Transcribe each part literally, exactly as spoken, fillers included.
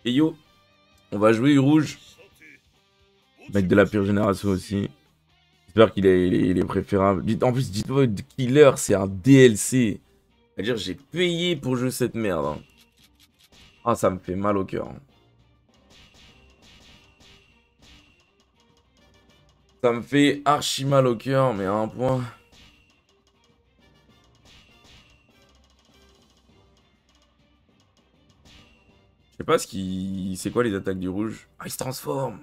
Et yo, on va jouer rouge. Mec de la pire génération aussi. J'espère qu'il est, il est, il est préférable. Dites- En plus, dites-moi, Killer, c'est un D L C. C'est-à-dire, j'ai payé pour jouer cette merde. Hein. Ah, ça me fait mal au cœur. Hein. Ça me fait archi mal au cœur, mais à un point. Je sais pas ce qui. C'est quoi les attaques du rouge? Ah, il se transforme.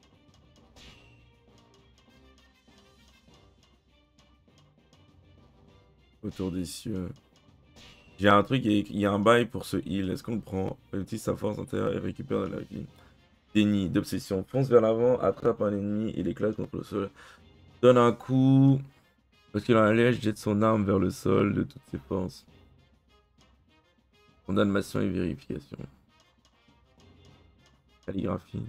Autour des cieux. J'ai un truc, et il y a un bail pour ce heal. Est-ce qu'on le prend? Il utilise sa force intérieure et récupère de la vie. Déni d'obsession. Fonce vers l'avant, attrape un ennemi et l'éclate contre le sol. Donne un coup. Parce qu'il en allège, jette son arme vers le sol de toutes ses forces. Condamnation et vérification. Calligraphie.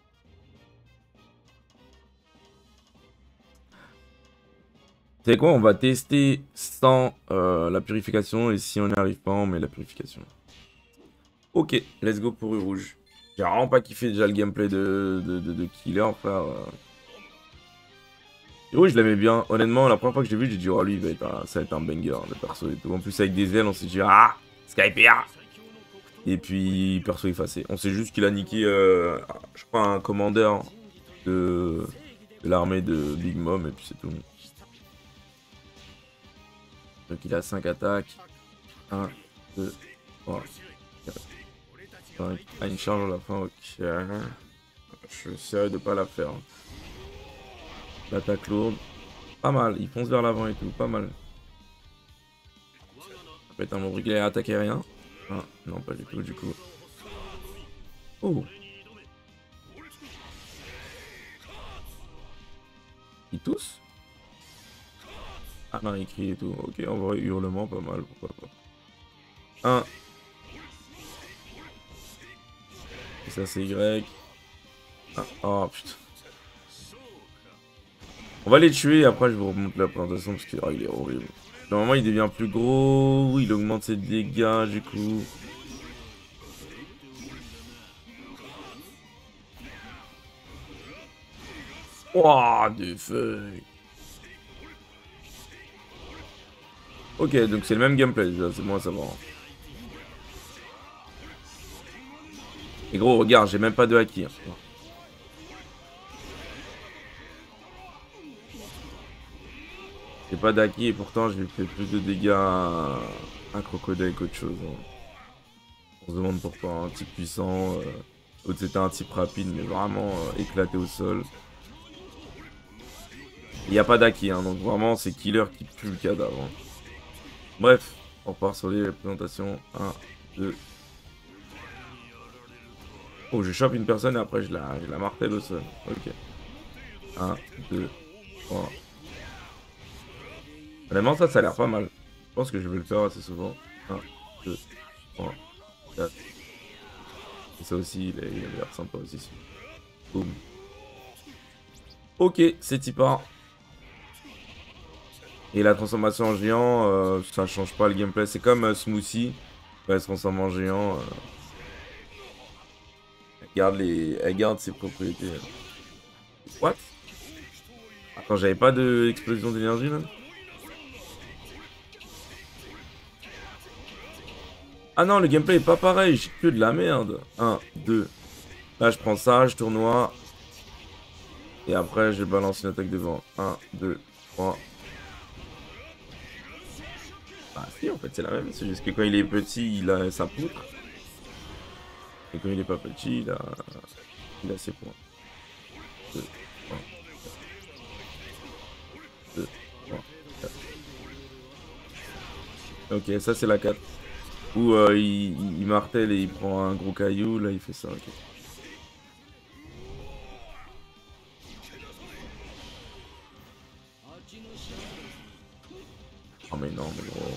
C'est quoi? On va tester sans euh, la purification et si on n'y arrive pas, on met la purification. Ok, let's go pour U rouge. J'ai vraiment pas kiffé déjà le gameplay de, de, de, de Killer, frère. Oui, je l'aimais bien. Honnêtement, la première fois que je l'ai vu, j'ai dit, oh lui, il va être un- ça va être un banger, le perso et tout. En plus, avec des ailes, on s'est dit, ah, Skypiea. Et puis, perso effacé. On sait juste qu'il a niqué, euh, je crois, un commandeur de, de l'armée de Big Mom, et puis c'est tout. Donc, il a cinq attaques. un, deux, trois, quatre, cinq. Ah, une charge à la fin, ok. Je suis sérieux de pas la faire. L'attaque lourde. Pas mal, il fonce vers l'avant et tout, pas mal. Ça peut être un bouclier à attaquer rien. Ah, non, pas du tout, du coup. Oh! Il tousse? Ah non, il crie et tout. Ok, en vrai, hurlement, pas mal, pourquoi pas. un. Et ça, c'est Y. Ah, oh, putain. On va les tuer, après, je vous remonte la présentation, parce qu'il oh, il est horrible. Normalement, il devient plus gros, il augmente ses dégâts, du coup. Ouah, des feuilles. Ok, donc c'est le même gameplay, déjà, c'est bon à savoir. Et gros, regarde, j'ai même pas de haki. Hein. J'ai pas d'haki et pourtant je lui fais plus de dégâts à un crocodile qu'autre chose. Hein. On se demande pourquoi un type puissant. Euh... L'autre c'était un type rapide mais vraiment euh, éclaté au sol. Il n'y a pas d'haki, hein, donc vraiment c'est killer qui pue le cadavre. Hein. Bref, on repart sur les présentations. un, deux. Oh, je chope une personne et après je la, je la martèle au sol. Ok. un, deux, trois. Honnêtement, ça, ça a l'air pas mal. Je pense que je vais le faire assez souvent. un, deux, trois, quatre. Et ça aussi, il a il a l'air sympa aussi. Boum. Ok, c'est Tipar. Et la transformation en géant, euh, ça change pas le gameplay. C'est comme euh, Smoothie. Quand elle se transforme en géant, euh, elle, garde les... elle garde ses propriétés. What? Attends, j'avais pas d'explosion d'énergie là? Ah non, le gameplay est pas pareil. J'ai que de la merde. un, deux. Là, je prends ça, je tournoie. Et après, je balance une attaque devant. un, deux, trois. Ah si, en fait, c'est la même. C'est juste que quand il est petit, il a sa poutre. Et quand il est pas petit, il a, il a ses points. deux, trois, deux, trois, quatre. Ok, ça c'est la quatre. Où euh, il, il, il martèle et il prend un gros caillou. Là, il fait ça. Ok. Oh mais non, mais gros.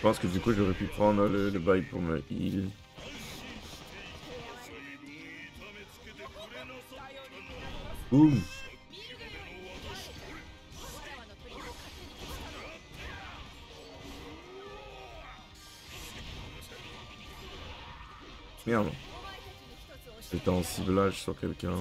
Je pense que du coup j'aurais pu prendre le, le bail pour me heal. Boum. Merde. J'étais en ciblage sur quelqu'un.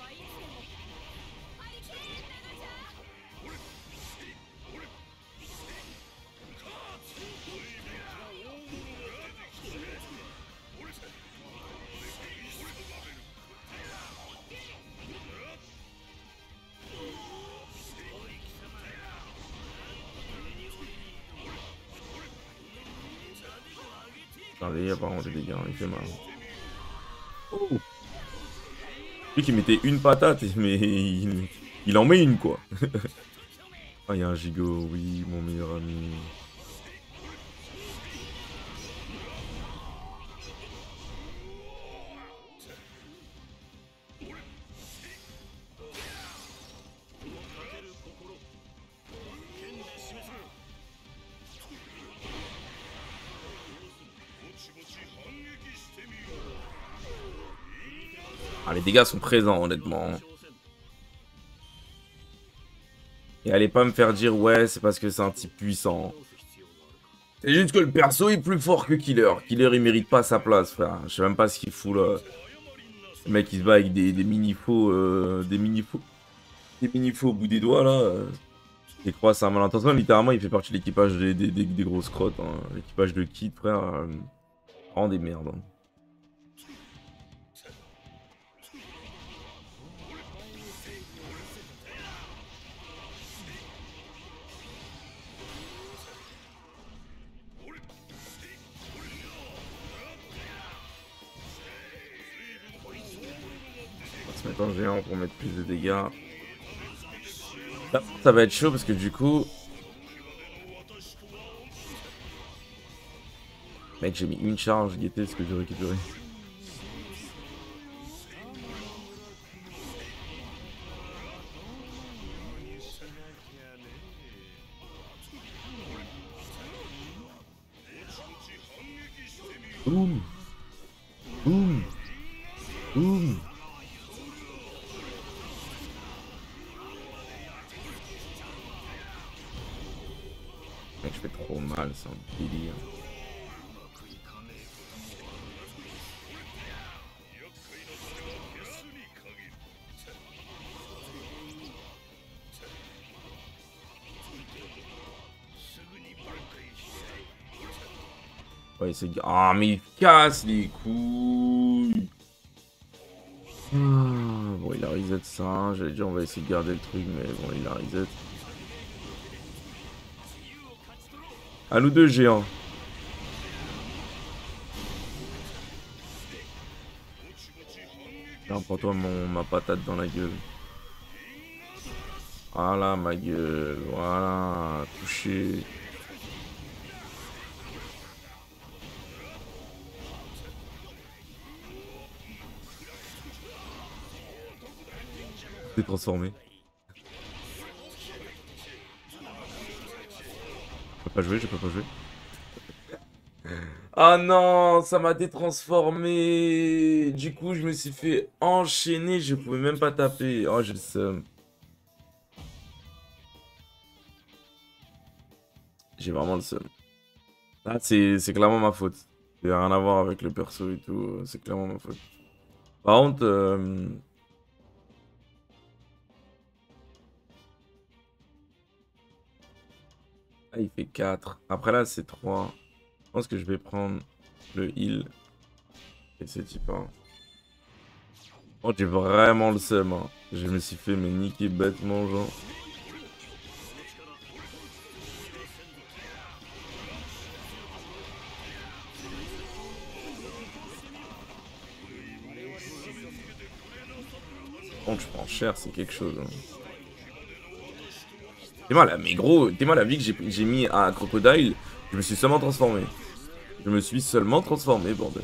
Regardez, apparemment des dégâts, il fait mal. Oh. Lui qui mettait une patate, mais il, il en met une quoi. Ah, il y a un gigot, oui, mon meilleur ami. Ah, les dégâts sont présents, honnêtement. Et allez pas me faire dire, ouais, c'est parce que c'est un type puissant. C'est juste que le perso est plus fort que Killer. Killer, il mérite pas sa place, frère. Je sais même pas ce qu'il fout, là. Le mec, il se bat avec des, des mini-faux, euh, des mini-faux, des mini-faux au bout des doigts, là. Euh. Il croit c'est un malentendu. Littéralement, il fait partie de l'équipage des, des, des, des grosses crottes. Hein. L'équipage de Kid, frère. Euh, vraiment des merdes. Hein. On va se mettre en géant pour mettre plus de dégâts. Là, ça va être chaud parce que du coup... Mec, j'ai mis une charge, guettez ce que j'ai récupéré. Boum. Boum. Boum. Mec, je fais trop mal, c'est un délire. Ouais, c'est... Ah, mais il casse les couilles. Ah, bon, il a reset ça. J'allais dire, on va essayer de garder le truc, mais bon, il a reset. À nous deux, géants. Tiens, prends-toi mon... ma patate dans la gueule. Voilà, ma gueule. Voilà, touché. T'es transformé. Je peux pas jouer, je peux pas jouer. Ah non, ça m'a détransformé. Du coup, je me suis fait enchaîner, je pouvais même pas taper. Oh, j'ai le seum. J'ai vraiment le seum. Ah, c'est clairement ma faute. Il n'y a rien à voir avec le perso et tout, c'est clairement ma faute. Par contre... Euh... Ah, il fait quatre. Après là, c'est trois. Je pense que je vais prendre le heal. Et c'est type un. Oh, j'ai vraiment le seum. Hein. Je me suis fait me niquer bêtement, genre. Quand je prends cher, c'est quelque chose. Hein. T'es mal, là, mais gros, t'es mal, la vie que j'ai mis à Crocodile, je me suis seulement transformé. Je me suis seulement transformé, bordel.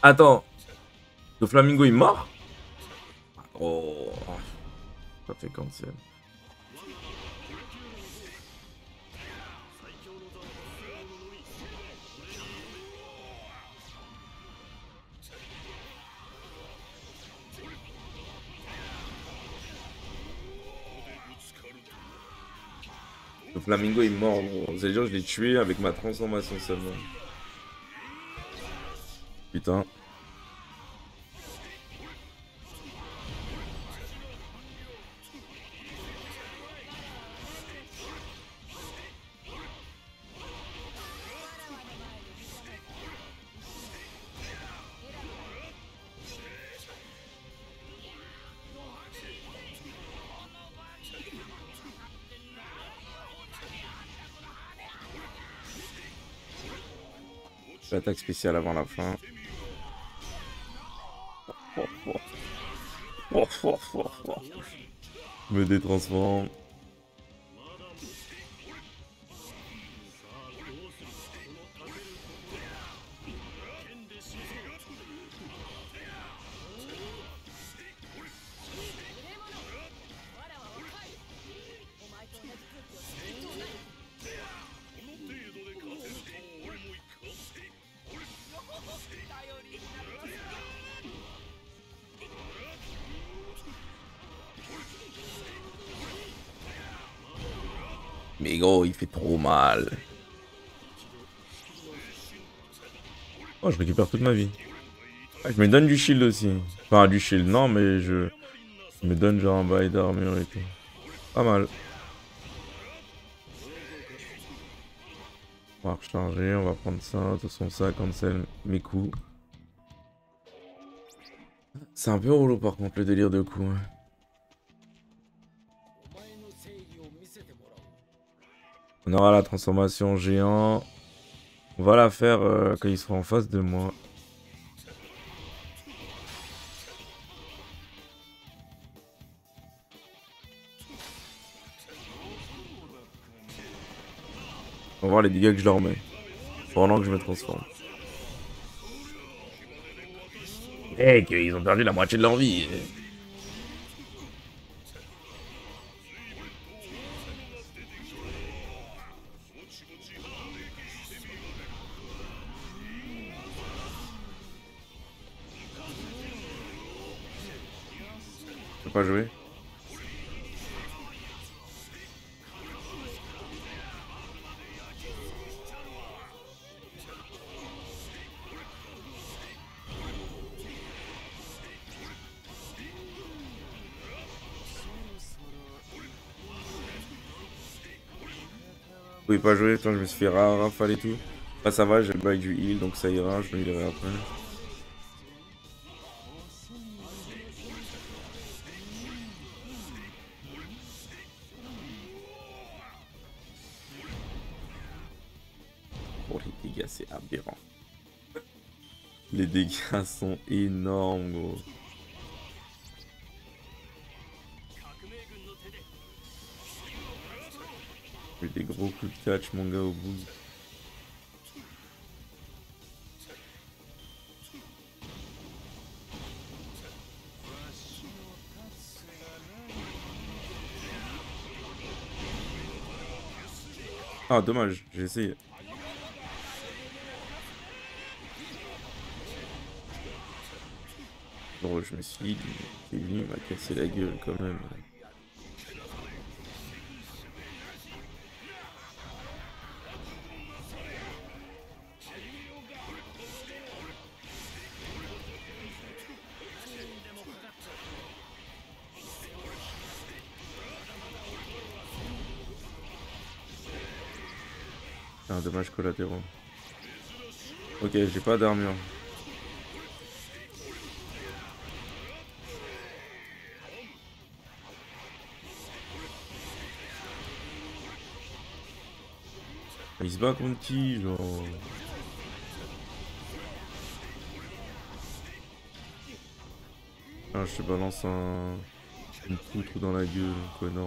Attends, le flamingo est mort? Oh, ça fait cancel. Le flamingo est mort, gros. C'est dire, je l'ai tué avec ma transformation seulement. Putain. L'attaque spéciale avant la fin. Oh, oh, oh, oh, oh, oh. Je me détransforme. Mais gros, il fait trop mal. Oh, je récupère toute ma vie. Ah, je me donne du shield aussi. Enfin, du shield, non, mais je, je me donne genre un bail d'armure et tout. Pas mal. On va recharger, on va prendre ça. De toute façon, ça cancel mes coups. C'est un peu relou par contre, le délire de coups. Hein. On aura la transformation géant. On va la faire euh, quand il sera en face de moi. On va voir les dégâts que je leur mets. Pendant que je me transforme. Eh, qu'ils ont perdu la moitié de leur vie. Je peux pas jouer. Je pouvais pas jouer, tant je me suis fait ra rafale et tout. Là ça va, j'ai le bail du heal donc ça ira, je me healerai après. Oh les dégâts c'est aberrant. Les dégâts sont énormes gros. J'ai des gros coups de catch mon gars au bout. Ah dommage, j'ai essayé. Bon, je me suis dit, il est venu, il m'a cassé la gueule quand même. Un dommage collatéraux. Ok, j'ai pas d'armure. Il se bat contre qui, genre? Ah, je te balance un... une poutre dans la gueule, connard.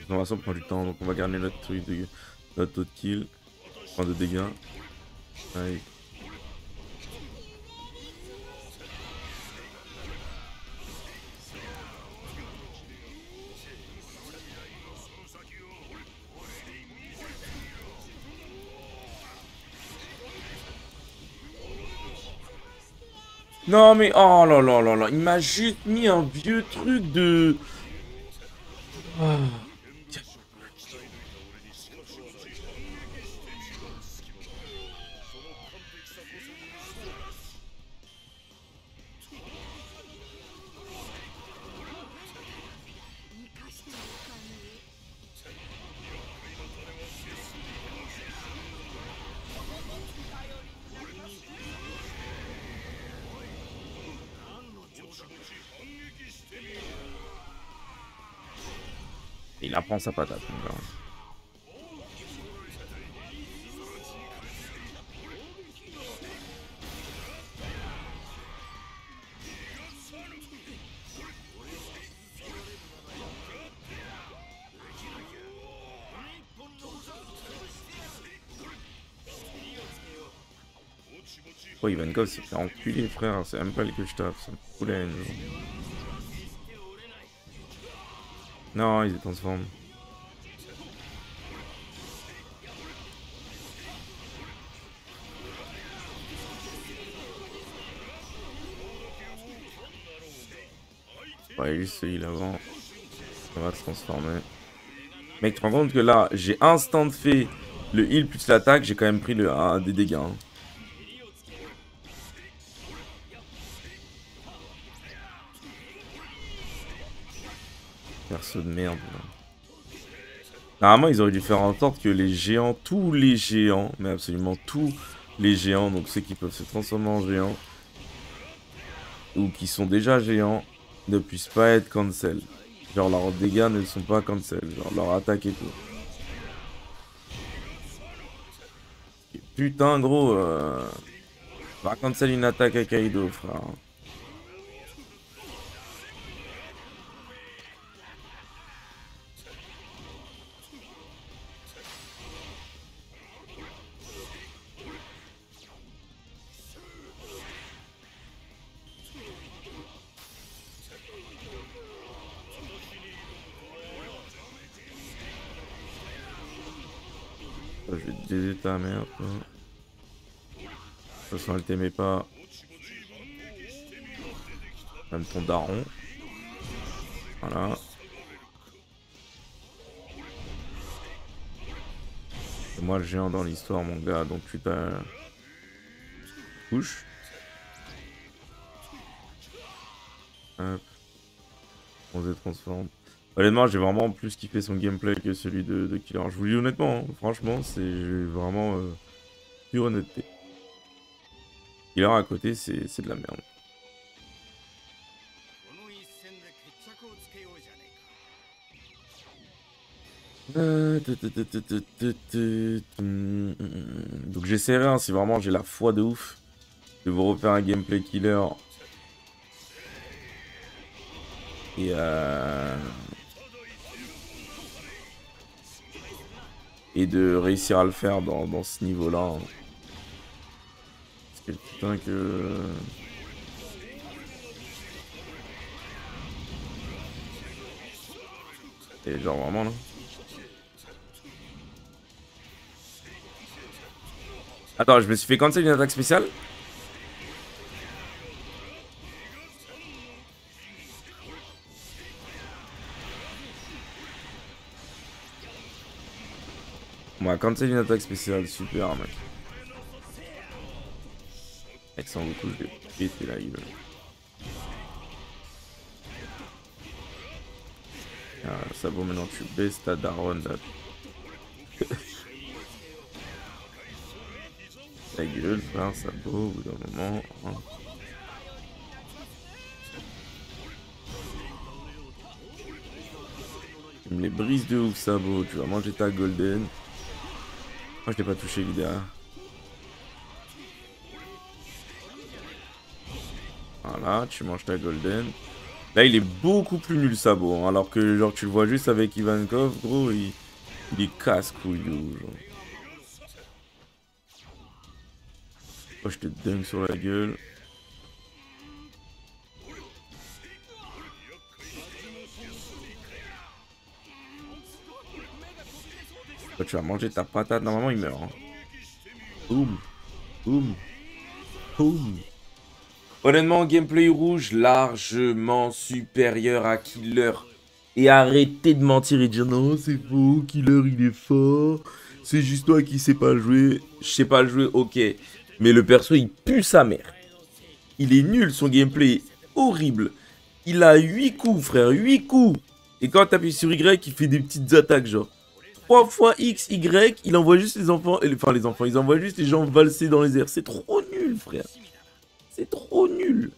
transformation prend du temps, donc on va garder notre truc de notre taux de kill, enfin de dégâts. Allez. Non mais oh là là là là, il m'a juste mis un vieux truc de... Oh. Il apprend sa patate. Donc, oh, Ivankov s'est fait enculer, frère. C'est même pas le que je tape. C'est un poulet. Non, il se transforme. Ouais, juste il avant. On va se transformer. Mec, tu te rends compte que là, j'ai instant fait le heal plus l'attaque, j'ai quand même pris le, un, des dégâts. Hein. Perso de merde. Là. Normalement, ils auraient dû faire en sorte que les géants, tous les géants, mais absolument tous les géants, donc ceux qui peuvent se transformer en géants, ou qui sont déjà géants, ne puissent pas être cancel. Genre leurs dégâts ne sont pas cancel, genre leur attaque et tout. Et putain gros, euh... va cancel une attaque à Kaido, frère. Je vais te baiser ta mère, toi. De toute façon, elle t'aimait pas. Même ton daron. Voilà. C'est moi le géant dans l'histoire, mon gars. Donc tu t'as... Couche. Hop. On se transforme. Honnêtement, j'ai vraiment plus kiffé son gameplay que celui de, de Killer. Je vous le dis honnêtement, hein. Franchement, c'est vraiment euh, pure honnêteté. Killer à côté, c'est de la merde. Euh, Donc j'essaierai, hein, si vraiment j'ai la foi de ouf, de vous refaire un gameplay Killer. Et euh... Et de réussir à le faire dans, dans ce niveau-là. Parce que putain que... Et genre vraiment là. Attends, je me suis fait cancel une attaque spéciale. On va cancel une attaque spéciale, super mec. Avec son coup, je vais péter la gueule. Ah, ça vaut maintenant, tu baisses ta daronne là. Ta gueule, frère, ça vaut au bout d'un moment. Hein. Tu me les brises de ouf, ça vaut. Tu vas manger ta golden. Moi, je l'ai pas touché, l'idéal. Voilà, tu manges ta golden. Là, il est beaucoup plus nul sabot, hein, alors que genre tu le vois juste avec Ivankov, gros, il, il est casse-couille de ouf, genre. Oh, je te dunk sur la gueule. Oh, tu vas manger ta patate, normalement il meurt. Hein. Boum, boum, boum. Honnêtement, gameplay rouge largement supérieur à Killer. Et arrêtez de mentir et de dire non, c'est faux, Killer il est fort. C'est juste toi qui sais pas le jouer. Je sais pas le jouer, ok. Mais le perso il pue sa mère. Il est nul, son gameplay est horrible. Il a huit coups, frère, huit coups. Et quand t'appuies sur Y, il fait des petites attaques, genre. trois fois X, Y, il envoie juste les enfants. Enfin, les enfants, ils envoient juste les gens valser dans les airs. C'est trop nul, frère. C'est trop nul.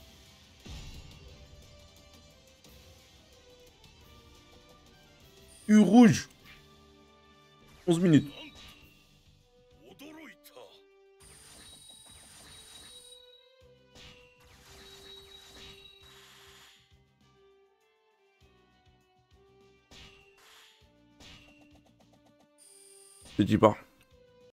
U rouge. onze minutes. Je te dis pas.